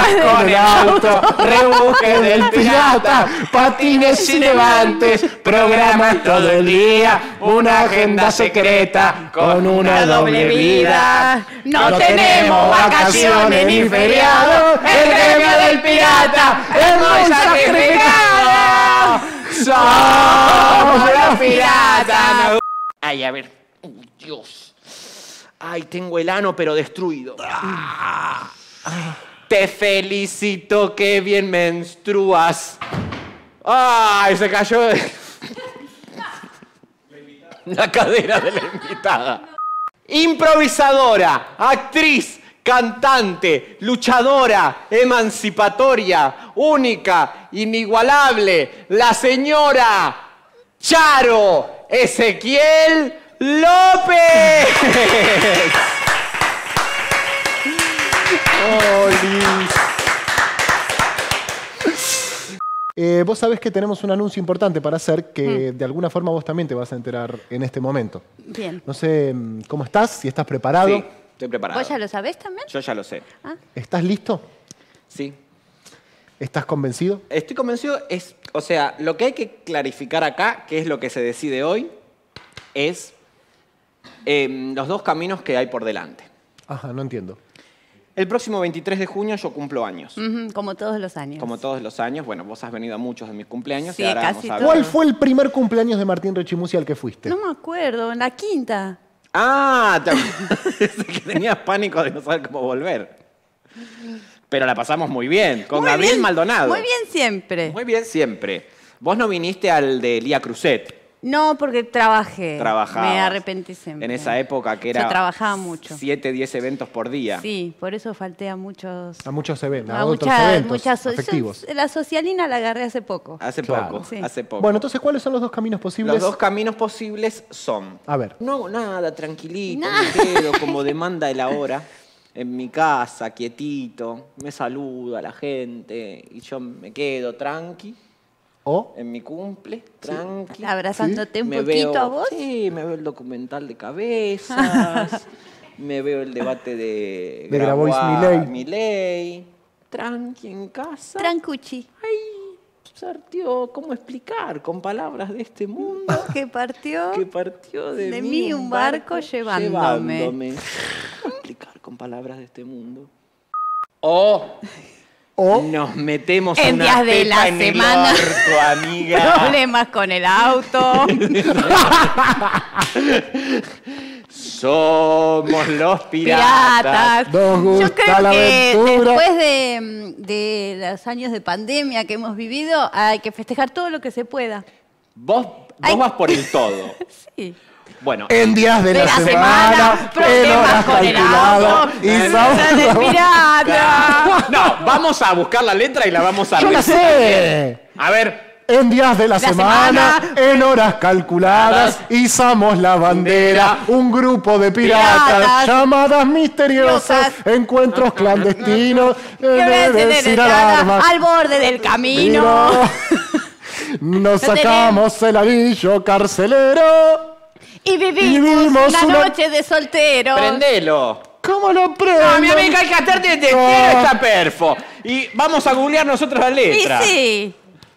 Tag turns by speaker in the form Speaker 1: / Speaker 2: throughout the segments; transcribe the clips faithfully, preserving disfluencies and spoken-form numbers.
Speaker 1: con el auto, rebusques del pirata, patines y levantes, programas todo el día, una agenda secreta con una doble vida.
Speaker 2: No, no tenemos vacaciones ni feriados, el gremio del pirata es muy sacrificado.
Speaker 1: Somos los piratas. Ay, a ver. Oh, Dios. Ay, tengo el ano pero destruido. Ah. Te felicito, que bien menstruas. Ay, se cayó la cadera de la invitada. Improvisadora, actriz, cantante, luchadora, emancipatoria, única, inigualable, la señora Charo Ezequiel López. Oh, Liz.
Speaker 3: Eh, vos sabés que tenemos un anuncio importante para hacer que mm. de alguna forma vos también te vas a enterar en este momento.
Speaker 2: Bien.
Speaker 3: No sé cómo estás, si estás preparado.
Speaker 1: Sí, estoy preparado.
Speaker 2: ¿Vos ya lo sabés también?
Speaker 1: Yo ya lo sé.
Speaker 2: ¿Ah?
Speaker 3: ¿Estás listo?
Speaker 1: Sí.
Speaker 3: ¿Estás convencido?
Speaker 1: Estoy convencido. Es, o sea, lo que hay que clarificar acá, que es lo que se decide hoy, es eh, los dos caminos que hay por delante.
Speaker 3: Ajá, no entiendo.
Speaker 1: El próximo veintitrés de junio yo cumplo años.
Speaker 2: Uh-huh, como todos los años.
Speaker 1: Como todos los años. Bueno, vos has venido a muchos de mis cumpleaños.
Speaker 2: Sí,
Speaker 1: y ahora
Speaker 2: casi
Speaker 1: vamos a
Speaker 3: ¿Cuál fue el primer cumpleaños de Martín Rechimusi al que fuiste?
Speaker 2: No me acuerdo, en la quinta.
Speaker 1: Ah, te que tenías pánico de no saber cómo volver. Pero la pasamos muy bien, con
Speaker 2: Muy
Speaker 1: Gabriel
Speaker 2: bien,
Speaker 1: Maldonado.
Speaker 2: Muy bien siempre.
Speaker 1: Muy bien siempre. Vos no viniste al de Lía Cruzet.
Speaker 2: No, porque trabajé.
Speaker 1: Trabajabas.
Speaker 2: Me arrepentí siempre.
Speaker 1: En esa época que era...
Speaker 2: Yo trabajaba mucho.
Speaker 1: Siete, diez eventos por día.
Speaker 2: Sí, por eso falté a muchos...
Speaker 3: A muchos eventos, a,
Speaker 2: a
Speaker 3: otros
Speaker 2: muchas,
Speaker 3: eventos
Speaker 2: muchas so
Speaker 3: afectivos.
Speaker 2: yo, la socialina la agarré hace poco.
Speaker 1: Hace
Speaker 3: Claro.
Speaker 1: poco,
Speaker 2: Sí.
Speaker 1: hace poco.
Speaker 3: Bueno, entonces, ¿cuáles son los dos caminos posibles?
Speaker 1: Los dos caminos posibles son...
Speaker 3: A ver.
Speaker 1: No hago nada, tranquilito,
Speaker 2: Nah.
Speaker 1: me quedo como demanda la hora, en mi casa, quietito, me saluda la gente y yo me quedo tranqui,
Speaker 3: ¿O?
Speaker 1: en mi cumple, tranqui.
Speaker 2: Abrazándote un
Speaker 1: Me
Speaker 2: poquito
Speaker 1: veo,
Speaker 2: a vos.
Speaker 1: Sí, me veo el documental de Cabezas, me veo el debate de,
Speaker 3: De Grabois
Speaker 1: Grabois
Speaker 3: Milei.
Speaker 1: Milei, tranqui en casa.
Speaker 2: Trancuchi.
Speaker 1: Ay, partió, ¿cómo explicar? Con palabras de este mundo.
Speaker 2: Que partió
Speaker 1: Que partió de,
Speaker 2: de mí un barco llevándome.
Speaker 1: llevándome. ¿Cómo explicar con palabras de este mundo? O...
Speaker 3: ¿O?
Speaker 1: Nos metemos
Speaker 2: En
Speaker 1: una
Speaker 2: días de
Speaker 1: teta
Speaker 2: la
Speaker 1: en
Speaker 2: semana.
Speaker 1: el orto, amiga.
Speaker 2: Problemas con el auto.
Speaker 1: Somos los piratas.
Speaker 2: Piratas.
Speaker 3: Nos gusta
Speaker 2: Yo creo
Speaker 3: la
Speaker 2: que
Speaker 3: aventura.
Speaker 2: después de, de los años de pandemia que hemos vivido, hay que festejar todo lo que se pueda.
Speaker 1: Vos, vos
Speaker 2: Ay.
Speaker 1: vas por el todo.
Speaker 2: Sí.
Speaker 1: Bueno,
Speaker 3: En días de,
Speaker 2: De
Speaker 3: la,
Speaker 2: la
Speaker 3: semana,
Speaker 2: semana,
Speaker 3: en
Speaker 2: problemas
Speaker 3: horas
Speaker 2: con el
Speaker 3: calculadas.
Speaker 2: auto,
Speaker 3: Y
Speaker 2: problemas del
Speaker 3: somos-
Speaker 2: pirata.
Speaker 1: no, vamos a buscar la letra y la vamos a
Speaker 3: ¡Yo la
Speaker 1: recitar.
Speaker 3: sé!
Speaker 1: A ver,
Speaker 3: En días de la,
Speaker 2: La
Speaker 3: semana,
Speaker 2: semana,
Speaker 3: en horas calculadas, izamos la bandera, un grupo de piratas,
Speaker 2: Piratas,
Speaker 3: llamadas misteriosas,
Speaker 2: locas,
Speaker 3: encuentros clandestinos,
Speaker 2: Que ves en el
Speaker 3: alarmas.
Speaker 2: al borde del camino.
Speaker 3: Nos sacamos el anillo carcelero.
Speaker 2: Y vivimos,
Speaker 3: Y vivimos
Speaker 2: una,
Speaker 3: una-
Speaker 2: noche de soltero.
Speaker 1: prendelo.
Speaker 3: ¿Cómo lo prendo?
Speaker 1: No, mi amiga, hay que hacerte de testero
Speaker 3: No.
Speaker 1: está perfo. Y vamos a googlear nosotros la
Speaker 2: Y
Speaker 1: letra.
Speaker 2: sí.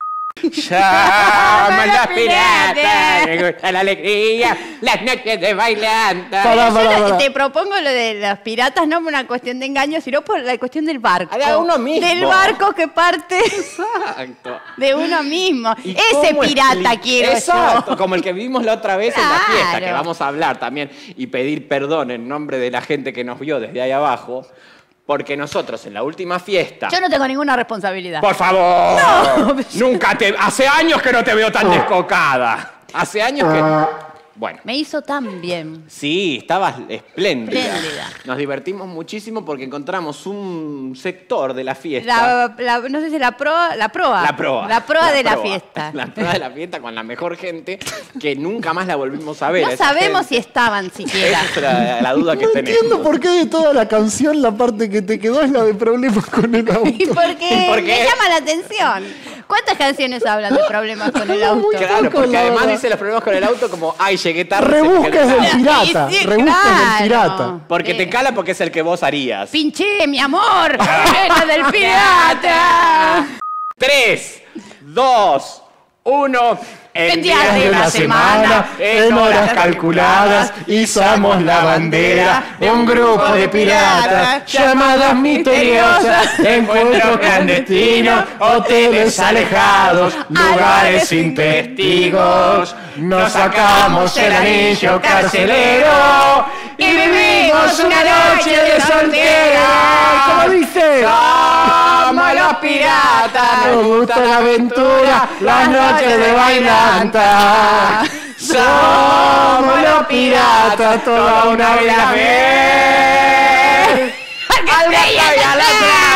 Speaker 1: Llaman
Speaker 2: Los
Speaker 1: los piratas,
Speaker 2: piratas.
Speaker 1: me gusta la alegría, las noches de bailanta.
Speaker 3: Pará,
Speaker 2: Yo
Speaker 3: pará,
Speaker 2: te-
Speaker 3: pará.
Speaker 2: te propongo lo de los piratas, no por una cuestión de engaño, sino por la cuestión del barco.
Speaker 1: De uno mismo.
Speaker 2: Del barco que parte
Speaker 1: Exacto.
Speaker 2: de uno mismo.
Speaker 1: ¿Y
Speaker 2: Ese
Speaker 1: cómo
Speaker 2: pirata
Speaker 1: expli-
Speaker 2: quiero
Speaker 1: Exacto,
Speaker 2: yo.
Speaker 1: como el que vimos la otra vez en la
Speaker 2: Claro.
Speaker 1: fiesta, que vamos a hablar también y pedir perdón en nombre de la gente que nos vio desde ahí abajo, porque nosotros en la última fiesta...
Speaker 2: Yo no tengo ninguna responsabilidad.
Speaker 1: ¡Por favor!
Speaker 2: No.
Speaker 1: Nunca te... Hace años que no te veo tan descocada. Hace años que... Bueno.
Speaker 2: Me hizo tan bien.
Speaker 1: Sí, estabas espléndida.
Speaker 2: Espléndida.
Speaker 1: Nos divertimos muchísimo porque encontramos un sector de la fiesta.
Speaker 2: La, la- no sé si la proa, la proa.
Speaker 1: La proa.
Speaker 2: La proa de la
Speaker 1: proa.
Speaker 2: fiesta.
Speaker 1: La proa de la fiesta con la mejor gente que nunca más la volvimos a ver.
Speaker 2: No
Speaker 1: a esa
Speaker 2: sabemos si
Speaker 1: gente.
Speaker 2: estaban siquiera.
Speaker 1: Esa es la, la duda que
Speaker 3: No
Speaker 1: tenemos.
Speaker 3: entiendo por qué de toda la canción la parte que te quedó es la de problemas con el auto.
Speaker 2: ¿Y por qué?
Speaker 1: ¿Y por qué?
Speaker 2: Me llama la atención. ¿Cuántas canciones hablan de problemas con el auto?
Speaker 1: Claro,
Speaker 3: Poco,
Speaker 1: porque
Speaker 3: la
Speaker 1: además
Speaker 3: verdad.
Speaker 1: dice los problemas con el auto como, ay, llegué tarde. se me
Speaker 3: Rebusques
Speaker 1: quedó-
Speaker 3: del pirata,
Speaker 2: Y sí,
Speaker 3: rebusques
Speaker 2: claro.
Speaker 3: del pirata.
Speaker 1: Porque te
Speaker 2: Eh.
Speaker 1: cala porque es el que vos harías.
Speaker 2: Pinché, mi amor. Era del del pirata.
Speaker 1: Tres, dos, uno.
Speaker 2: En días de la semana,
Speaker 1: en horas calculadas, izamos la bandera. Un grupo de piratas, llamadas misteriosas, encuentros clandestinos, hoteles alejados, lugares sin testigos. Nos sacamos el anillo carcelero y vivimos una noche de soltera.
Speaker 3: ¿Cómo dice?
Speaker 1: Somos los piratas, nos gusta la aventura, las noches de bailanta. Somos los piratas, toda una vida vez. Al gato y a la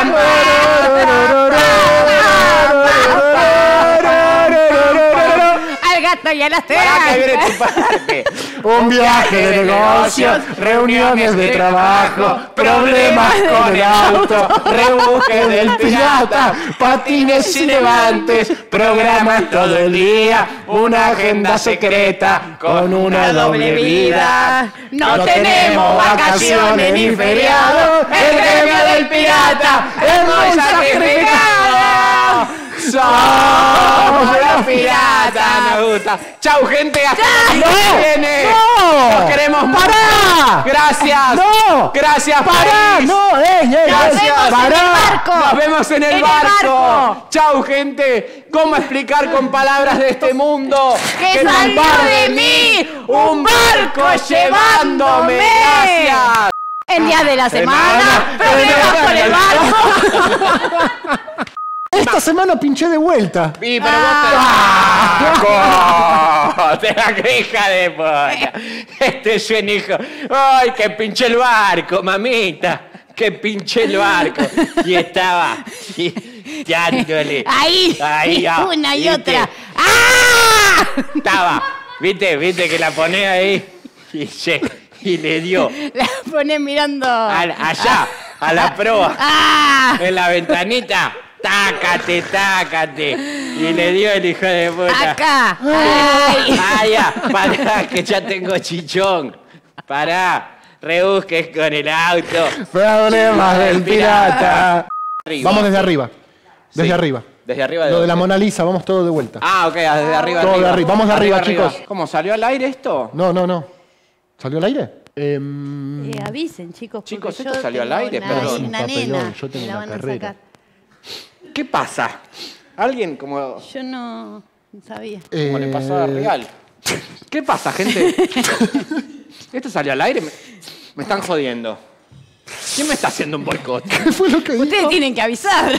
Speaker 2: Al gato y a las
Speaker 1: Para que viene tu parte.
Speaker 3: Un viaje de negocios, reuniones de trabajo, problemas con el auto, rebusque del pirata, patines sin levantes, programas todo el día, una agenda secreta con una doble vida.
Speaker 2: No
Speaker 3: No
Speaker 2: tenemos vacaciones ni feriados.
Speaker 3: el gremio del pirata es muy sacrificado.
Speaker 1: Somos los piratas, nos gusta. Chau, gente, hasta la semana que viene.
Speaker 3: ¡No!
Speaker 1: Nos queremos mucho.
Speaker 3: ¡Pará!
Speaker 1: Gracias.
Speaker 3: ¡No!
Speaker 1: Gracias,
Speaker 3: ¡Pará!
Speaker 1: país.
Speaker 3: ¡No! ¡Ey, ey!
Speaker 2: Nos
Speaker 3: ey!
Speaker 2: vemos en
Speaker 3: ¡Pará!
Speaker 2: el barco.
Speaker 1: Nos vemos en el,
Speaker 2: En el
Speaker 1: barco.
Speaker 2: barco.
Speaker 1: Chau, gente. ¿Cómo explicar con palabras de este mundo
Speaker 2: Que
Speaker 1: nos
Speaker 2: salió
Speaker 1: va
Speaker 2: de mí
Speaker 1: un barco llevándome?
Speaker 2: llevándome?
Speaker 1: Gracias.
Speaker 2: En días de la semana,
Speaker 1: Semana,
Speaker 2: problemas con el barco.
Speaker 3: Esta semana pinché de vuelta.
Speaker 1: Sí, pero vos te... ¡Te la queja de puta! Este es un hijo. ¡Ay, que pinché el barco, mamita! ¡Que pinché el barco! Y estaba dándole.
Speaker 2: Ahí,
Speaker 1: Ahí, ah,
Speaker 2: una y
Speaker 1: ¿viste?
Speaker 2: otra. ¡Ah!
Speaker 1: Estaba. ¿Viste? ¿Viste que la pone ahí? Y, se- y le dio
Speaker 2: La pone mirando.
Speaker 1: al- allá, a la proa,
Speaker 2: ¡Ah!
Speaker 1: en la ventanita. Tácate, tácate. Y le dio el hijo de puta.
Speaker 2: Acá. Ay.
Speaker 1: Ah, ya, pará, que ya tengo chichón. Pará, rebusques con el auto.
Speaker 3: Problemas del pirata.
Speaker 1: Arriba.
Speaker 3: Vamos desde arriba. Desde
Speaker 1: Sí.
Speaker 3: arriba.
Speaker 1: Desde arriba de
Speaker 3: Lo de la
Speaker 1: dónde?
Speaker 3: Mona Lisa, vamos todo de vuelta.
Speaker 1: Ah, ok, desde arriba.
Speaker 3: Todo de arriba. Vamos de arriba, chicos.
Speaker 1: ¿Cómo salió al aire esto?
Speaker 3: No, no, no. ¿Salió al aire? Em,
Speaker 2: Eh, avisen, chicos. porque
Speaker 1: Chicos,
Speaker 2: yo
Speaker 1: esto salió al
Speaker 2: tengo
Speaker 1: aire,
Speaker 2: una,
Speaker 1: perdón.
Speaker 2: Una
Speaker 3: Es un papelón,
Speaker 2: nena.
Speaker 3: yo tengo
Speaker 2: la
Speaker 3: una
Speaker 2: van a
Speaker 3: carrera.
Speaker 2: sacar.
Speaker 1: ¿Qué pasa? Alguien como,
Speaker 2: Yo no sabía.
Speaker 1: como le pasó a
Speaker 3: eh,
Speaker 1: Real. ¿Qué pasa, gente? ¿Esto salió al aire? Me, me están jodiendo. ¿Quién me está haciendo un boicot?
Speaker 3: ¿Qué fue lo que dijo?
Speaker 2: Ustedes tienen que avisar.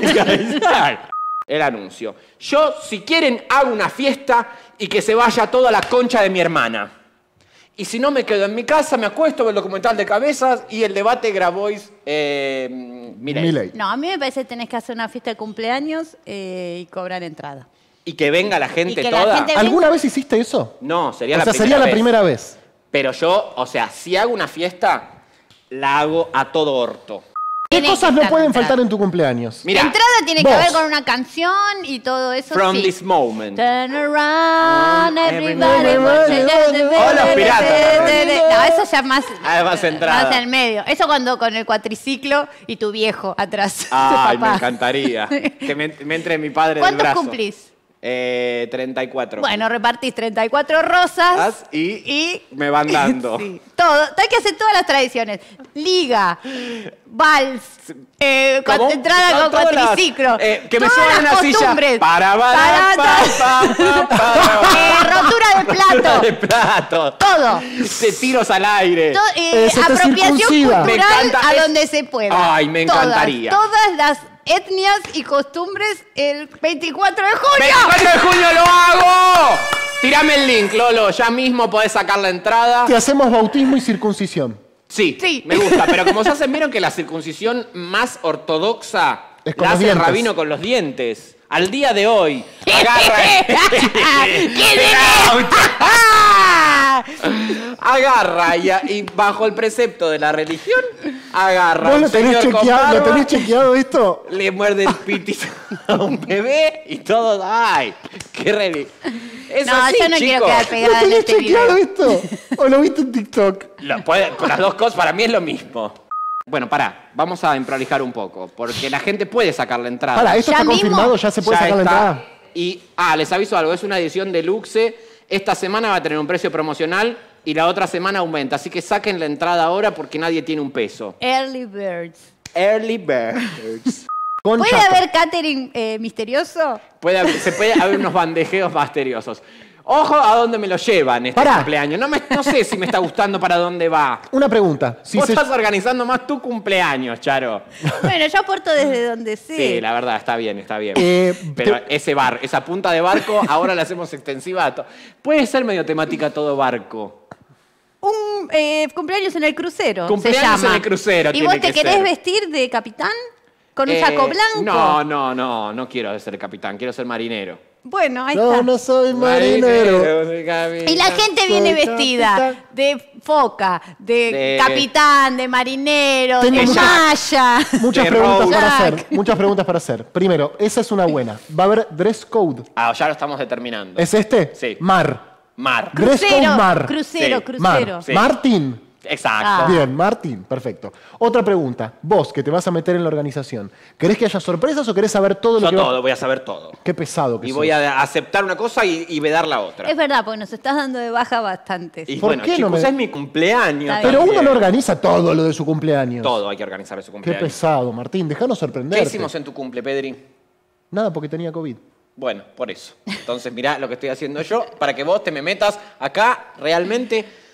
Speaker 1: El anuncio. Yo, si quieren, hago una fiesta y que se vaya toda la concha de mi hermana. Y si no, me quedo en mi casa, me acuesto, veo el documental de Cabezas y el debate Grabois eh, Milei.
Speaker 3: Milei.
Speaker 2: No, a mí me parece que tenés que hacer una fiesta de cumpleaños eh, y cobrar entrada.
Speaker 1: Y que venga la
Speaker 2: Y
Speaker 1: gente
Speaker 2: que la
Speaker 1: toda.
Speaker 2: gente-
Speaker 3: ¿Alguna vez hiciste eso?
Speaker 1: No, sería
Speaker 3: O
Speaker 1: la
Speaker 3: sea,
Speaker 1: primera
Speaker 3: sería la
Speaker 1: vez.
Speaker 3: primera vez.
Speaker 1: Pero yo, o sea, si hago una fiesta, la hago a todo orto.
Speaker 3: ¿Qué
Speaker 2: Tiene
Speaker 3: cosas
Speaker 2: que
Speaker 3: no
Speaker 2: estar
Speaker 3: pueden
Speaker 2: la entrada.
Speaker 3: faltar en tu cumpleaños?
Speaker 1: Mira,
Speaker 2: La entrada tiene
Speaker 3: vos.
Speaker 2: que ver con una canción y todo eso.
Speaker 1: from
Speaker 2: sí.
Speaker 1: this moment.
Speaker 2: Turn around,
Speaker 1: everybody
Speaker 2: everybody.
Speaker 1: Oh, los piratas.
Speaker 2: No, eso ya más.
Speaker 1: Ah, más entrada.
Speaker 2: Más en el medio. Eso cuando con el cuatriciclo y tu viejo atrás. tu
Speaker 1: Ay, me
Speaker 2: papá.
Speaker 1: encantaría. Que me, me entre mi padre del
Speaker 2: ¿Cuántos
Speaker 1: brazo.
Speaker 2: cumplís?
Speaker 1: Eh, treinta y cuatro.
Speaker 2: Bueno, repartís treinta y cuatro rosas.
Speaker 1: Y,
Speaker 2: Y.
Speaker 1: me van dando.
Speaker 2: Sí, todo. Hay que hacer todas las tradiciones. Liga, vals, eh,
Speaker 1: ¿Cómo?
Speaker 2: con- entrada
Speaker 1: No,
Speaker 2: con
Speaker 1: todas las-
Speaker 2: cuatriciclo.
Speaker 1: eh, que me
Speaker 2: todas
Speaker 1: suban
Speaker 2: las
Speaker 1: una silla.
Speaker 2: costumbres.
Speaker 1: Para, para,
Speaker 2: Para-
Speaker 1: pa, pa, pa, pa.
Speaker 2: Eh, rotura de plato.
Speaker 1: de plato.
Speaker 2: Todo.
Speaker 1: De tiros al aire.
Speaker 2: To- eh,
Speaker 3: Eh, se te
Speaker 2: apropiación
Speaker 3: circuncida.
Speaker 1: Me
Speaker 2: cultural
Speaker 1: encanta,
Speaker 2: a
Speaker 1: es-
Speaker 2: donde se pueda.
Speaker 1: Ay, me
Speaker 2: Todas,
Speaker 1: encantaría.
Speaker 2: Todas las etnias y costumbres el veinticuatro de junio.
Speaker 1: veinticuatro de junio lo hago. Tirame el link, Lolo. Ya mismo podés sacar la entrada.
Speaker 3: Te hacemos bautismo y circuncisión.
Speaker 1: Sí,
Speaker 2: Sí.
Speaker 1: me gusta. Pero como se hacen, vieron que la circuncisión más ortodoxa
Speaker 3: Es con
Speaker 1: la
Speaker 3: los
Speaker 1: hace el
Speaker 3: dientes.
Speaker 1: rabino con los dientes. Al día de hoy. Agarra.
Speaker 2: ¡Qué
Speaker 1: Agarra y, y bajo el precepto de la religión, agarra a
Speaker 3: ¿Vos
Speaker 1: un
Speaker 3: lo tenés,
Speaker 1: señor con
Speaker 3: chequeado, ¿Lo
Speaker 1: barba,
Speaker 3: tenés chequeado esto?
Speaker 1: le muerde el pitito a un bebé y todo. ¡Ay! ¡Qué reli! Es
Speaker 2: No,
Speaker 1: así,
Speaker 2: yo no quiero
Speaker 1: chicos.
Speaker 2: quedar
Speaker 3: ¿Lo
Speaker 2: pegada en
Speaker 3: tenés
Speaker 2: este
Speaker 3: chequeado
Speaker 2: video.
Speaker 3: esto? ¿O lo viste en TikTok?
Speaker 1: Lo puede- con las dos cosas, para mí es lo mismo. Bueno, pará, vamos a improvisar un poco, porque la gente puede sacar la entrada.
Speaker 3: Pará, ¿esto
Speaker 2: ¿Ya
Speaker 3: está
Speaker 2: mismo?
Speaker 3: confirmado? ¿Ya se puede
Speaker 1: Ya
Speaker 3: sacar la
Speaker 1: está.
Speaker 3: entrada?
Speaker 1: Y, ah, les aviso algo, es una edición deluxe. Esta semana va a tener un precio promocional y la otra semana aumenta. Así que saquen la entrada ahora porque nadie tiene un peso.
Speaker 2: Early Birds.
Speaker 1: Early Birds.
Speaker 3: Con
Speaker 2: ¿Puede
Speaker 3: chato.
Speaker 2: haber catering eh, misterioso?
Speaker 1: Puede haber- se puede haber unos bandejeos misteriosos. Ojo a dónde me lo llevan este
Speaker 3: Pará.
Speaker 1: cumpleaños. No, me- no sé si me está gustando para dónde va.
Speaker 3: Una pregunta. Si
Speaker 1: Vos
Speaker 3: se-
Speaker 1: estás organizando más tu cumpleaños, Charo.
Speaker 2: Bueno, yo aporto desde donde sé.
Speaker 1: Sí, la verdad, está bien, está bien.
Speaker 3: Eh,
Speaker 1: Pero
Speaker 3: te-
Speaker 1: ese bar, esa punta de barco, ahora la hacemos extensiva a todo. Puede ser medio temática todo barco.
Speaker 2: Un eh, cumpleaños en el crucero.
Speaker 1: Cumpleaños
Speaker 2: se llama.
Speaker 1: en el crucero
Speaker 2: ¿Y
Speaker 1: tiene
Speaker 2: vos te
Speaker 1: que
Speaker 2: querés
Speaker 1: ser.
Speaker 2: vestir de capitán? ¿Con un
Speaker 1: Eh,
Speaker 2: saco blanco?
Speaker 1: No, no, no, no quiero ser capitán, quiero ser marinero.
Speaker 2: Bueno, ahí
Speaker 3: No,
Speaker 2: está.
Speaker 3: no soy marinero.
Speaker 1: soy capitán.
Speaker 2: Y la gente viene
Speaker 3: Soy
Speaker 2: vestida
Speaker 3: capitán.
Speaker 2: de foca, de,
Speaker 1: De-
Speaker 2: capitán, de marinero,
Speaker 3: Tengo
Speaker 2: de
Speaker 3: muchas-
Speaker 2: malla.
Speaker 3: Muchas
Speaker 1: De
Speaker 3: preguntas
Speaker 1: Rose.
Speaker 3: para
Speaker 2: Jack.
Speaker 3: hacer. Muchas preguntas para hacer. Primero, esa es una buena. ¿Va a haber dress code?
Speaker 1: Ah, ya lo estamos determinando.
Speaker 3: ¿Es este?
Speaker 1: Sí.
Speaker 3: Mar.
Speaker 1: Mar.
Speaker 3: Dress code
Speaker 2: Crucero,
Speaker 3: mar.
Speaker 2: crucero,
Speaker 1: Sí.
Speaker 2: crucero.
Speaker 3: Mar.
Speaker 1: Sí.
Speaker 3: Martín.
Speaker 1: Exacto.
Speaker 2: Ah.
Speaker 3: Bien, Martín, perfecto. Otra pregunta. Vos, que te vas a meter en la organización, ¿querés que haya sorpresas o querés saber todo lo
Speaker 1: Yo
Speaker 3: que va-
Speaker 1: todo, voy a saber todo.
Speaker 3: Qué pesado que
Speaker 1: Y
Speaker 3: sos.
Speaker 1: voy a aceptar una cosa y, y vedar la otra.
Speaker 2: Es verdad, porque nos estás dando de baja bastantes.
Speaker 1: Y
Speaker 3: ¿Por
Speaker 1: bueno,
Speaker 3: qué no
Speaker 1: chicos,
Speaker 3: me-
Speaker 1: es mi cumpleaños.
Speaker 2: Está
Speaker 3: Pero
Speaker 1: también.
Speaker 3: uno no organiza todo lo de su cumpleaños.
Speaker 1: Todo hay que organizar en su
Speaker 3: Qué
Speaker 1: cumpleaños.
Speaker 3: pesado, Martín. Dejanos
Speaker 1: ¿Qué
Speaker 3: sorprenderte.
Speaker 1: hicimos en tu cumple, Pedri?
Speaker 3: Nada, porque tenía COVID.
Speaker 1: Bueno, por eso. Entonces, mirá lo que estoy haciendo yo para que vos te me metas acá realmente.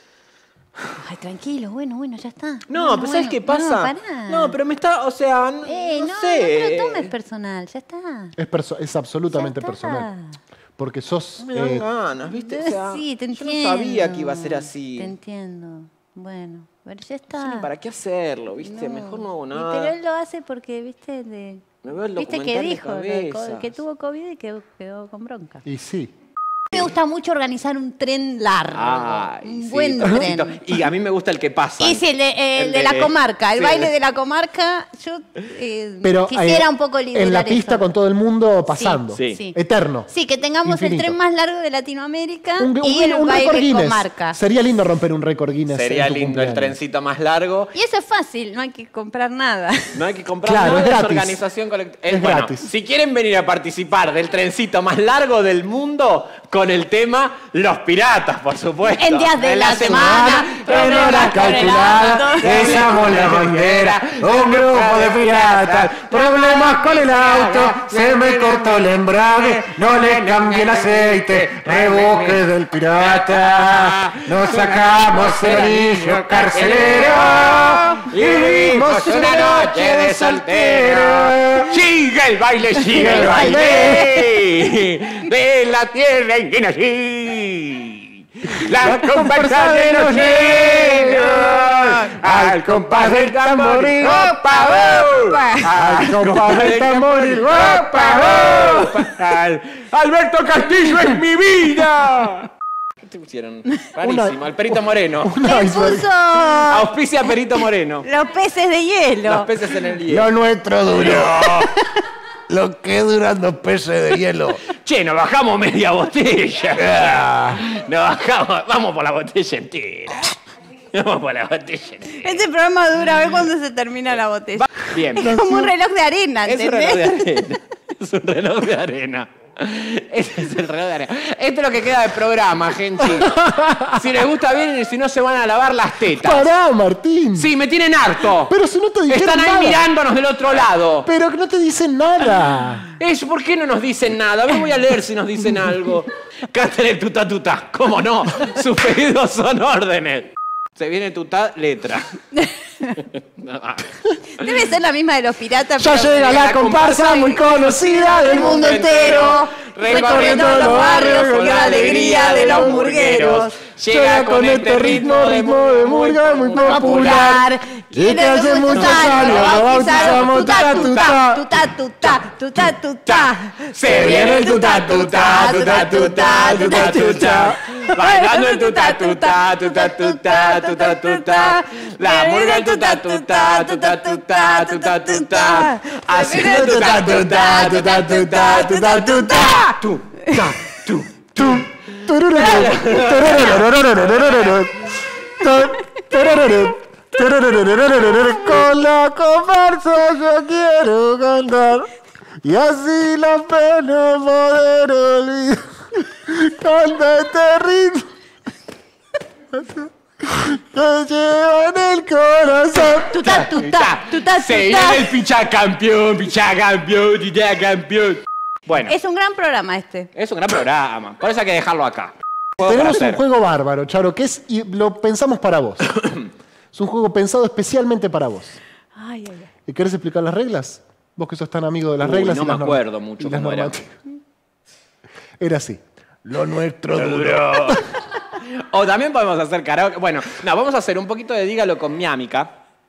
Speaker 2: Ay, tranquilo, bueno, bueno, ya está.
Speaker 1: No,
Speaker 2: Bueno,
Speaker 1: pero ¿sabes
Speaker 2: bueno.
Speaker 1: qué pasa?
Speaker 2: No, pará.
Speaker 1: No, pero me está, o sea, no,
Speaker 2: Eh,
Speaker 1: no
Speaker 2: no,
Speaker 1: sé.
Speaker 2: no te lo tomes personal, ya está.
Speaker 3: Es, perso- es absolutamente
Speaker 2: Ya está.
Speaker 3: personal. Porque sos...
Speaker 1: Me dan
Speaker 3: eh,
Speaker 1: ganas, ¿viste? O sea,
Speaker 2: sí, te
Speaker 1: yo
Speaker 2: entiendo.
Speaker 1: no sabía que iba a ser así.
Speaker 2: Te entiendo. Bueno, pero ya
Speaker 1: No
Speaker 2: está.
Speaker 1: sé ni para qué hacerlo, ¿viste? Mejor no hago
Speaker 2: Y
Speaker 1: nada.
Speaker 2: Pero él lo hace porque, viste, de...
Speaker 1: Me veo el
Speaker 2: Viste que
Speaker 1: documental de
Speaker 2: dijo, lo de co-
Speaker 1: cabezas.
Speaker 2: que tuvo COVID y quedó, quedó con bronca.
Speaker 3: y sí.
Speaker 2: Me gusta mucho organizar un tren largo,
Speaker 1: Ay,
Speaker 2: un
Speaker 1: sí,
Speaker 2: buen
Speaker 1: trencito.
Speaker 2: tren.
Speaker 1: Y a mí me gusta el que pasa.
Speaker 2: Es el de, el
Speaker 1: El
Speaker 2: de
Speaker 1: de-
Speaker 2: la comarca, el
Speaker 1: sí,
Speaker 2: baile
Speaker 1: el-
Speaker 2: de la comarca. Yo eh,
Speaker 3: Pero
Speaker 2: quisiera
Speaker 3: eh,
Speaker 2: un poco liderar
Speaker 3: en la pista
Speaker 2: eso.
Speaker 3: con todo el mundo pasando.
Speaker 1: Sí.
Speaker 2: Sí.
Speaker 3: Eterno.
Speaker 2: Sí, que tengamos
Speaker 3: Infinito.
Speaker 2: el tren más largo de Latinoamérica
Speaker 3: Un, un-
Speaker 2: y el
Speaker 3: un récord
Speaker 2: baile
Speaker 3: Guinness.
Speaker 2: comarca.
Speaker 3: Sería lindo romper un récord Guinness.
Speaker 1: Sería
Speaker 3: en tu
Speaker 1: lindo el
Speaker 3: cumpleaños.
Speaker 1: trencito más largo.
Speaker 2: Y eso es fácil, no hay que comprar nada.
Speaker 1: No hay que comprar
Speaker 3: Claro,
Speaker 1: nada,
Speaker 3: es
Speaker 1: es
Speaker 3: gratis.
Speaker 1: organización colectiva.
Speaker 3: Es
Speaker 1: bueno,
Speaker 3: gratis.
Speaker 1: si quieren venir a participar del trencito más largo del mundo con el tema Los Piratas, por supuesto.
Speaker 2: En días de
Speaker 1: En
Speaker 2: la semana,
Speaker 3: en horas calculadas,
Speaker 1: izamos la bandera, un grupo de piratas,
Speaker 3: problemas con el auto, se me cortó el embrague, no le cambié el aceite, rebusque del pirata, nos sacamos el anillo carcelero y vivimos una noche de soltero.
Speaker 1: ¡Sigue el baile, sigue el baile! De la tierra en que nací. La comparsa de los negros, al compás del tamboril, ¡opa, opa! Al compás del tamboril, ¡opa, opa! Al- Alberto Castillo es mi vida. ¿Qué te pusieron? Rarísimo, al Perito Moreno.
Speaker 3: Un
Speaker 2: Le
Speaker 3: iceberg.
Speaker 2: puso
Speaker 1: Auspicia a Perito Moreno.
Speaker 2: los peces de hielo.
Speaker 1: Los peces en el hielo.
Speaker 3: Lo nuestro duró. Lo que duran dos peces de hielo.
Speaker 1: Che, nos bajamos media botella. Nos bajamos, vamos por la botella entera. Vamos por la botella entera.
Speaker 2: Este programa dura, a ver cuándo se termina la botella.
Speaker 1: Bien.
Speaker 2: Es como un reloj de arena,
Speaker 1: Es un
Speaker 2: ¿entendés?
Speaker 1: reloj de arena. Es un reloj de arena. Ese es el reloj de arena. Esto es lo que queda del programa, gente. Si les gusta bien y si no se van a lavar las tetas.
Speaker 3: Pará, Martín.
Speaker 1: Sí, me tienen harto.
Speaker 3: Pero si no te dijeron
Speaker 1: Están ahí
Speaker 3: nada.
Speaker 1: mirándonos del otro lado.
Speaker 3: Pero que no te dicen nada.
Speaker 1: Eso, ¿por qué no nos dicen nada? A ver, voy a leer si nos dicen algo. Canten el tuta tuta. ¿Cómo no? Sus pedidos son órdenes. Se viene tuta, letra.
Speaker 2: Debe ser la misma de los piratas.
Speaker 3: Ya
Speaker 2: pero-
Speaker 3: llega la comparsa muy conocida del mundo entero.
Speaker 2: recorriendo los barrios con la alegría de los murgueros.
Speaker 3: Llega con este ritmo, ritmo de murga muy popular. Y que hace muchos años lo bautizamos tuta tuta.
Speaker 2: Tuta tuta, tuta tuta.
Speaker 1: Se viene el tuta tuta, tuta tuta, tuta tuta. Bailando el tuta tuta, tuta tuta, tuta tuta. La murga el tuta tuta, tuta tuta, tuta tuta. Haciendo el tuta tuta, tuta tuta, tuta tuta. Tu, ta, tu, tu.
Speaker 3: Turururu, turururu, turururu, turururu, turururu.
Speaker 2: Con la comparsa yo quiero cantar y así la pena poder olvidar. Canta este ritmo que lleva en el corazón.
Speaker 4: Tutá, tutá, tutá,
Speaker 1: Se
Speaker 4: tutá.
Speaker 1: viene el pichacampeón, pichacampeón, pichacampeón. Bueno,
Speaker 4: Es un gran programa este.
Speaker 1: es un gran programa. Por eso hay que dejarlo acá. Juego para
Speaker 2: Tenemos un
Speaker 1: hacer.
Speaker 2: juego bárbaro, Charo, que es y lo pensamos para vos. Es un juego pensado especialmente para vos.
Speaker 4: Ay, ay, ay.
Speaker 2: ¿Y querés explicar las reglas? Vos que sos tan amigo de las
Speaker 1: Uy,
Speaker 2: reglas.
Speaker 1: no
Speaker 2: y
Speaker 1: me
Speaker 2: las norma-
Speaker 1: acuerdo mucho
Speaker 2: y las
Speaker 1: cómo era.
Speaker 2: normativas. Era así. Lo nuestro duro.
Speaker 1: O también podemos hacer karaoke. Bueno, no, vamos a hacer un poquito de dígalo con mi amica.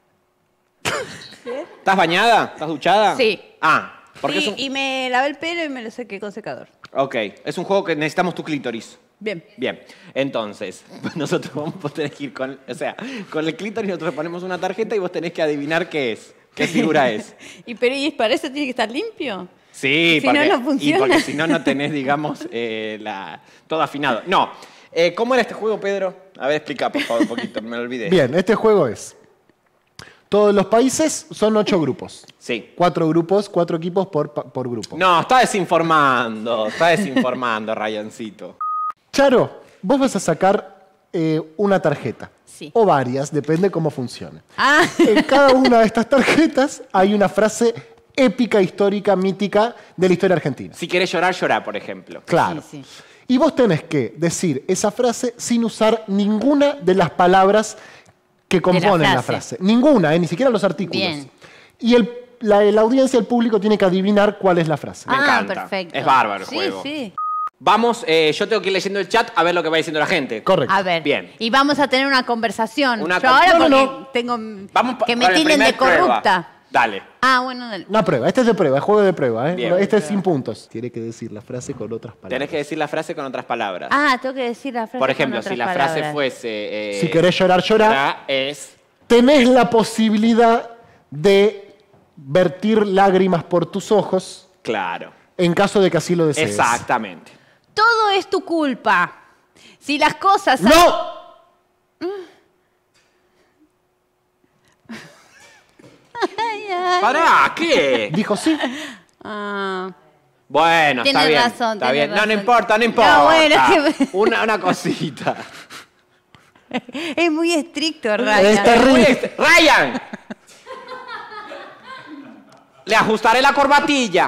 Speaker 1: ¿Estás bañada? ¿Estás duchada?
Speaker 4: Sí.
Speaker 1: Ah, porque
Speaker 4: Sí,
Speaker 1: es un...
Speaker 4: y me lavé el pelo y me lo sequé con secador.
Speaker 1: Ok, es un juego que necesitamos tu clítoris.
Speaker 4: Bien.
Speaker 1: Bien, entonces, nosotros vamos a tener que ir con... O sea, con el clítoris nosotros ponemos una tarjeta y vos tenés que adivinar qué es. ¿Qué figura es?
Speaker 4: ¿Y pero y para eso tiene que estar limpio?
Speaker 1: Sí,
Speaker 4: Si
Speaker 1: porque,
Speaker 4: no, no funciona.
Speaker 1: y porque si no, no tenés, digamos, eh, la, todo afinado. No. Eh, ¿Cómo era este juego, Pedro? A ver, explica, por favor, un poquito, me lo olvidé.
Speaker 2: Bien, este juego es. Todos los países son ocho grupos.
Speaker 1: Sí.
Speaker 2: Cuatro grupos, cuatro equipos por, pa- por grupo.
Speaker 1: No, está desinformando, está desinformando, Ryancito.
Speaker 2: Charo, vos vas a sacar eh, una tarjeta.
Speaker 4: Sí.
Speaker 2: O varias, depende cómo funcione.
Speaker 4: Ah,
Speaker 2: En cada una de estas tarjetas hay una frase épica, histórica, mítica de la historia argentina.
Speaker 1: Si querés llorar, llorá, por ejemplo.
Speaker 2: Claro.
Speaker 4: Sí, sí.
Speaker 2: Y vos tenés que decir esa frase sin usar ninguna de las palabras que componen la
Speaker 4: frase.
Speaker 2: frase. Ninguna, eh, ni siquiera los artículos.
Speaker 4: Bien.
Speaker 2: Y el, la, la audiencia, el público, tiene que adivinar cuál es la frase.
Speaker 1: Me
Speaker 4: ah,
Speaker 1: encanta.
Speaker 4: perfecto.
Speaker 1: Es bárbaro el
Speaker 4: sí,
Speaker 1: juego.
Speaker 4: Sí,
Speaker 1: Vamos, eh, yo tengo que ir leyendo el chat a ver lo que va diciendo la gente.
Speaker 2: Correcto.
Speaker 4: A ver.
Speaker 1: Bien.
Speaker 4: Y vamos a tener una conversación.
Speaker 1: Una
Speaker 4: Yo
Speaker 1: con-
Speaker 4: ahora
Speaker 1: No, no,
Speaker 4: porque
Speaker 1: no.
Speaker 4: tengo
Speaker 1: Vamos pa-
Speaker 4: que me
Speaker 1: para la
Speaker 4: tilden de
Speaker 1: primer prueba.
Speaker 4: corrupta.
Speaker 1: Dale.
Speaker 4: Ah, bueno, dale.
Speaker 2: Una prueba. Este es de prueba, es juego de prueba. ¿eh?
Speaker 1: Bien.
Speaker 2: Este es sin puntos. Tiene que decir la frase con otras palabras.
Speaker 1: Tenés que decir la frase con otras palabras.
Speaker 4: Ah, tengo que decir la frase.
Speaker 1: por
Speaker 4: con
Speaker 1: ejemplo,
Speaker 4: otras
Speaker 1: si la frase
Speaker 4: palabras.
Speaker 1: fuese... eh,
Speaker 2: Si querés llorar, llorá.
Speaker 1: llorá, es...
Speaker 2: Tenés la posibilidad de vertir lágrimas por tus ojos
Speaker 1: Claro.
Speaker 2: en caso de que así lo desees.
Speaker 1: Exactamente.
Speaker 4: Todo es tu culpa. Si las cosas...
Speaker 2: ¡No!
Speaker 4: Ay, ay.
Speaker 1: ¿Para qué?
Speaker 2: Dijo sí.
Speaker 4: Ah,
Speaker 1: Bueno, está
Speaker 4: Tienes
Speaker 1: bien.
Speaker 4: razón,
Speaker 1: está
Speaker 4: tienes
Speaker 1: bien. No, no
Speaker 4: razón.
Speaker 1: importa, no importa.
Speaker 4: No, bueno, es que-
Speaker 1: una, una cosita.
Speaker 4: es muy estricto, Ryan.
Speaker 2: Es terrible.
Speaker 1: Este, Ryan. Le ajustaré la corbatilla.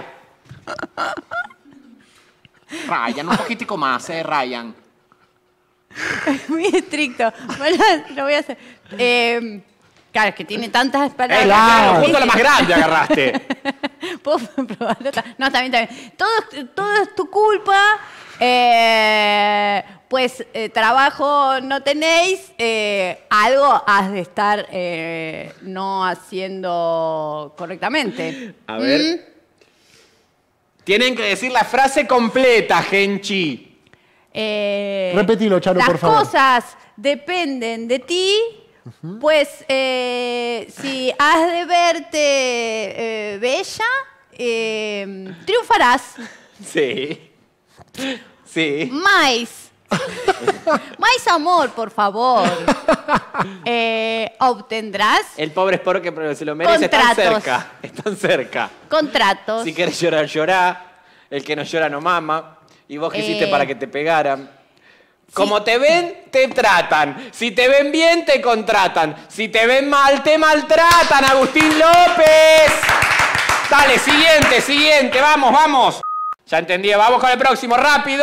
Speaker 1: Ryan, un poquitico más, eh, Ryan.
Speaker 4: Muy estricto. Bueno, lo voy a hacer. Eh, claro, es que tiene tantas
Speaker 1: Eh,
Speaker 4: palabras.
Speaker 1: claro, justo la más grande agarraste.
Speaker 4: ¿Puedo probarlo? No, está bien, está bien. Todo, es- todo es tu culpa. eh, pues eh, trabajo no tenéis. eh, algo has de estar eh, no haciendo correctamente.
Speaker 1: A ver. Tienen que decir la frase completa, Genchi.
Speaker 4: Eh,
Speaker 2: Repetilo, Charo,
Speaker 4: las
Speaker 2: por favor.
Speaker 4: cosas dependen de ti, pues eh, si has de verte eh, bella, eh, triunfarás.
Speaker 1: Sí. Sí.
Speaker 4: Mais. Mais amor, por favor. Eh, obtendrás
Speaker 1: El pobre es porque se lo merece. Están
Speaker 4: Contratos.
Speaker 1: cerca. Están cerca.
Speaker 4: contratos.
Speaker 1: Si querés llorar, llorá. El que no llora, no mama. ¿Y vos qué hiciste
Speaker 4: Eh.
Speaker 1: para que te pegaran? Como te ven, te tratan. Si te ven bien, te contratan. Si te ven mal, te maltratan. Agustín López. Dale, siguiente, siguiente. Vamos, vamos. Ya entendí. Vamos con el próximo, rápido.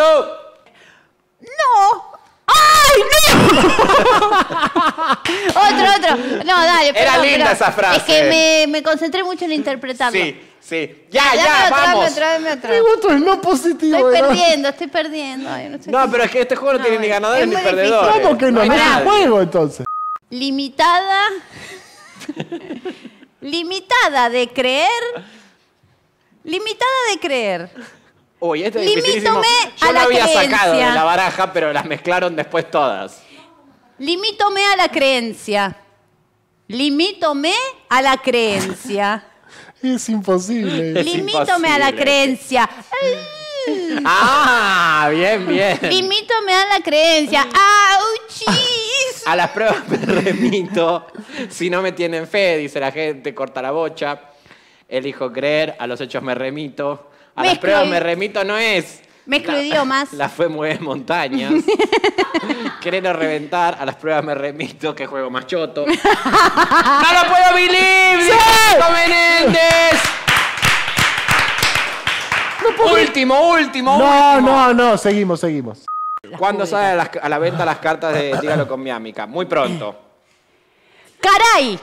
Speaker 4: No. ¡Ay, no! otro, otro. No, dale.
Speaker 1: Era
Speaker 4: perdón,
Speaker 1: linda
Speaker 4: perdón.
Speaker 1: esa frase.
Speaker 4: Es que me, me concentré mucho en interpretarlo.
Speaker 1: Sí, sí. Ya,
Speaker 4: Dame
Speaker 1: ya,
Speaker 4: otro,
Speaker 1: vamos.
Speaker 4: dame otro, dame otro.
Speaker 2: Y otro es no positivo.
Speaker 4: Estoy
Speaker 2: ¿verdad?
Speaker 4: perdiendo, estoy perdiendo. Ay, no sé.
Speaker 1: No, pero es que este juego no,
Speaker 4: No,
Speaker 1: tiene ni
Speaker 4: bueno,
Speaker 1: ganadores
Speaker 4: es
Speaker 1: ni
Speaker 4: muy
Speaker 1: perdedores.
Speaker 4: difícil.
Speaker 2: ¿Cómo que no?
Speaker 1: hay
Speaker 2: No es un
Speaker 1: nadie.
Speaker 2: juego, entonces.
Speaker 4: Limitada. Limitada de creer. Limitada de creer.
Speaker 1: Uy, este es dificilísimo.
Speaker 4: Limítome
Speaker 1: Yo
Speaker 4: a
Speaker 1: lo
Speaker 4: la
Speaker 1: había sacado de
Speaker 4: creencia.
Speaker 1: la baraja, pero las mezclaron después todas.
Speaker 4: Limítome a la creencia. Limítome a la creencia.
Speaker 2: Es imposible.
Speaker 1: Es
Speaker 4: Limítome a la
Speaker 1: imposible.
Speaker 4: creencia.
Speaker 1: Ah, bien, bien.
Speaker 4: Limítome a la creencia. ¡Auchis!
Speaker 1: A las pruebas me remito. Si no me tienen fe, dice la gente, corta la bocha. Elijo creer, a los hechos me remito. A
Speaker 4: Mezclo
Speaker 1: las pruebas
Speaker 4: i-
Speaker 1: me remito no es.
Speaker 4: Mezclo
Speaker 1: La-
Speaker 4: idiomas.
Speaker 1: La fe mueve montañas. Querer o reventar, a las pruebas me remito, que juego más choto. ¡No lo puedo believe! ¡Sí! Menéndez! Último, último,
Speaker 2: No,
Speaker 1: último.
Speaker 2: no, no, seguimos, seguimos.
Speaker 1: ¿Cuándo salen a, las- a la venta las cartas de Dígalo con mi amiga? Muy pronto.
Speaker 4: ¡Caray!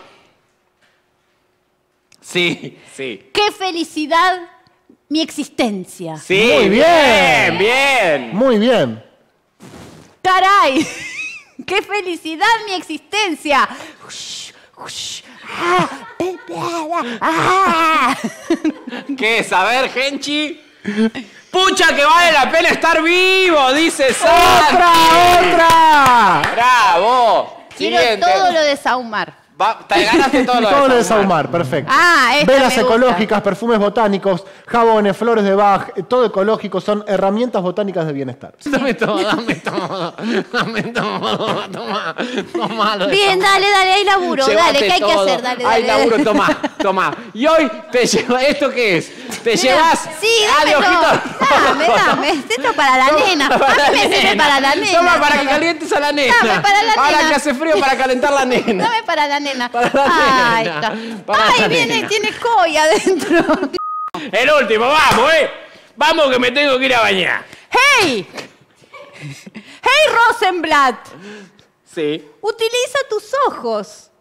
Speaker 1: Sí, sí.
Speaker 4: ¡Qué felicidad mi existencia!
Speaker 1: Sí,
Speaker 2: Muy bien.
Speaker 1: bien, bien.
Speaker 2: Muy bien.
Speaker 4: ¡Caray! ¡Qué felicidad mi existencia! Ush, ush, ah, pe- pe- ah.
Speaker 1: ¿Qué es? A ver, Genchi. ¡Pucha que vale la pena estar vivo! Dice Santi.
Speaker 2: ¡Otra, otra!
Speaker 1: ¡Bravo!
Speaker 4: Quiero
Speaker 1: Siguiente.
Speaker 4: todo lo de Saumar.
Speaker 1: Va, te ganaste todo lo
Speaker 2: Todo lo de
Speaker 1: Saumar.
Speaker 2: Saumar, perfecto.
Speaker 4: Ah, esta
Speaker 2: Velas
Speaker 4: me gusta.
Speaker 2: ecológicas, perfumes botánicicos, jabones, flores de Bach, eh, todo ecológico, son herramientas botánicas de bienestar.
Speaker 1: Dame todo, dame todo. Dame todo. Toma, toma. lo de
Speaker 4: Bien, dale, dale, hay laburo.
Speaker 1: Llévate
Speaker 4: Dale, ¿qué hay que
Speaker 1: todo.
Speaker 4: hacer? Dale,
Speaker 1: Ay,
Speaker 4: dale.
Speaker 1: laburo, toma, toma. Y hoy te llevas, ¿esto qué es? Te
Speaker 4: Mira,
Speaker 1: llevas
Speaker 4: Sí,
Speaker 1: ah, de
Speaker 4: dámelo.
Speaker 1: ojito.
Speaker 4: Dame, dame. Esto es para la nena. A mí me sirve para la nena.
Speaker 1: Toma, para que
Speaker 4: Toma.
Speaker 1: calientes a la nena.
Speaker 4: Dame para la
Speaker 1: Ahora
Speaker 4: nena.
Speaker 1: que hace frío, para calentar la nena.
Speaker 4: Dame para la nena.
Speaker 1: Para la
Speaker 4: Ay,
Speaker 1: nena.
Speaker 4: está.
Speaker 1: Para
Speaker 4: Ay,
Speaker 1: la
Speaker 4: viene,
Speaker 1: nena.
Speaker 4: tiene koi adentro.
Speaker 1: El último, vamos, eh. Vamos que me tengo que ir a bañar.
Speaker 4: ¡Hey! ¡Hey, Rosenblatt!
Speaker 1: Sí.
Speaker 4: Utiliza tus ojos.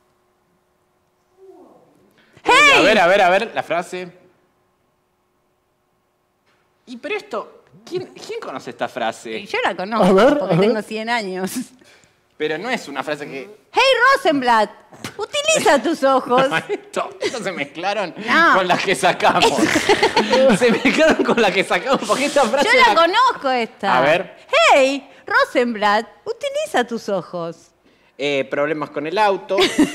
Speaker 1: A
Speaker 4: ¡Hey!
Speaker 1: ver, a ver, a ver, la frase. Y pero esto, ¿quién, quién conoce esta frase?
Speaker 4: Yo la conozco
Speaker 2: A ver,
Speaker 4: porque
Speaker 2: a ver.
Speaker 4: tengo cien años.
Speaker 1: Pero no es una frase que...
Speaker 4: ¡Hey, Rosenblatt! Utiliza tus ojos.
Speaker 1: Esto, esto se mezclaron
Speaker 4: No.
Speaker 1: con las que sacamos. Se mezclaron con las que sacamos porque esta frase...
Speaker 4: Yo la conozco esta.
Speaker 1: A ver.
Speaker 4: ¡Hey, Rosenblatt! Utiliza tus ojos.
Speaker 1: Eh, problemas con el auto.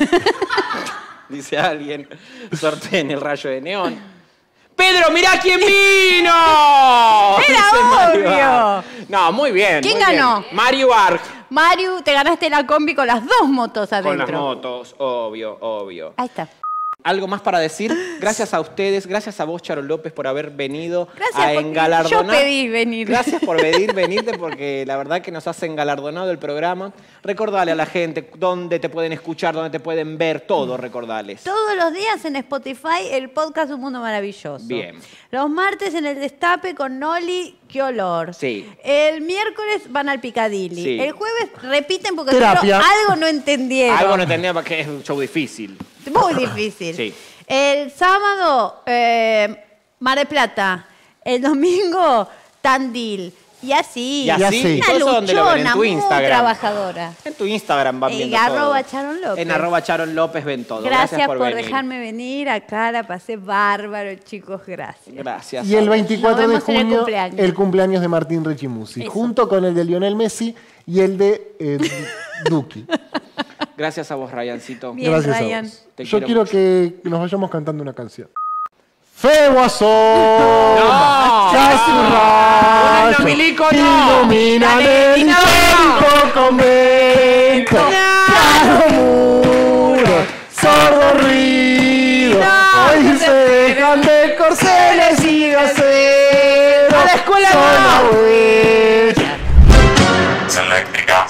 Speaker 1: Dice alguien. Sorteen el rayo de neón. ¡Pedro, mirá quién vino!
Speaker 4: Era
Speaker 1: Dice Mario
Speaker 4: obvio.
Speaker 1: Arg. No, muy bien.
Speaker 4: ¿Quién
Speaker 1: muy bien.
Speaker 4: ganó?
Speaker 1: Mario Arg.
Speaker 4: Mario, te ganaste la combi con las dos motos adentro.
Speaker 1: Con las motos, obvio, obvio.
Speaker 4: Ahí está.
Speaker 1: ¿Algo más para decir? Gracias a ustedes, gracias a vos, Charo López, por haber venido
Speaker 4: Gracias,
Speaker 1: a
Speaker 4: porque
Speaker 1: engalardonar.
Speaker 4: yo pedí venir.
Speaker 1: Gracias por venir, venirte, porque la verdad que nos has engalardonado el programa. Recordale a la gente dónde te pueden escuchar, dónde te pueden ver, todo recordales.
Speaker 4: Todos los días en Spotify el podcast Un Mundo Maravilloso.
Speaker 1: Bien.
Speaker 4: Los martes en el Destape con Noli, qué olor.
Speaker 1: Sí.
Speaker 4: El miércoles van al Picadilly.
Speaker 1: Sí.
Speaker 4: El jueves repiten porque
Speaker 2: Terapia.
Speaker 4: seguro algo no entendieron.
Speaker 1: Algo no entendía porque es un show difícil.
Speaker 4: Muy difícil.
Speaker 1: Sí.
Speaker 4: El sábado, eh, Mar del Plata. El domingo, Tandil. Y así.
Speaker 1: Y así,
Speaker 2: así.
Speaker 4: Una
Speaker 1: ¿todo eso dónde lo ven? En
Speaker 4: luchona,
Speaker 1: tu
Speaker 4: muy
Speaker 1: Instagram.
Speaker 4: trabajadora.
Speaker 1: En tu Instagram van
Speaker 4: En
Speaker 1: viendo
Speaker 4: arroba
Speaker 1: todo.
Speaker 4: Charon López.
Speaker 1: En arroba Charon López ven todo.
Speaker 4: Gracias, por,
Speaker 1: venir.
Speaker 4: dejarme venir acá, la pasé bárbaro, chicos, gracias.
Speaker 1: Gracias.
Speaker 2: Y el
Speaker 1: a vos.
Speaker 2: veinticuatro
Speaker 4: Nos
Speaker 2: de
Speaker 4: vemos en el
Speaker 2: junio,
Speaker 4: cumpleaños.
Speaker 2: el cumpleaños de Martín Rechimusi,
Speaker 4: Eso.
Speaker 2: junto con el de Lionel Messi y el de eh, Duki.
Speaker 1: Gracias a vos, Ryancito.
Speaker 4: Bien,
Speaker 2: Gracias
Speaker 4: Ryan.
Speaker 2: a vos.
Speaker 1: Te
Speaker 2: Yo
Speaker 1: quiero
Speaker 2: quiero
Speaker 1: mucho.
Speaker 2: que nos vayamos cantando una canción. Fe Guasón,
Speaker 1: No,
Speaker 2: ya su
Speaker 1: no.
Speaker 2: rayo
Speaker 1: Un endomilico, no.
Speaker 2: ilumina
Speaker 1: Dale,
Speaker 2: el
Speaker 1: no.
Speaker 2: tiempo convento, claro muro, sordo ruido, hoy se dejan de corceles y de acero,
Speaker 1: ¡A la escuela
Speaker 2: son
Speaker 1: no!
Speaker 2: huellas.
Speaker 3: Eléctrica.